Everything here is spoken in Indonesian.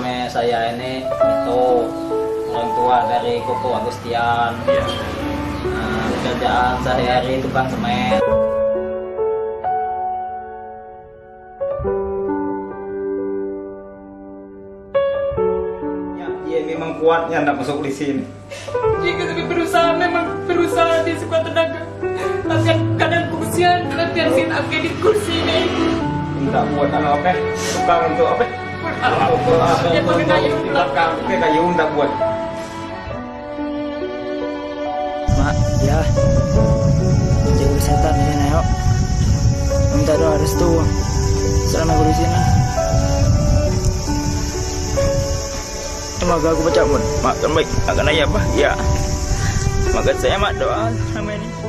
Saya ini itu orang tua dari Koko Agustian. Nah, pekerjaan sehari-hari itu Bang semen. Ya, dia memang kuatnya tidak masuk di sini. Jika tapi berusaha di sekuat tenaga. Tapi kadang kursian, latihan sit up di kursi ini. Tidak buat apa? Tukang untuk apa? Dia pakai kayu. Pakai kayu tidak buat. Mak, ya. Jauh setan di sini, yuk. Minta doa restu selama aku di sini. Semoga aku baca pun. Makan baik, akan ayah apa? Ya. Maka saya mak doa sama ini.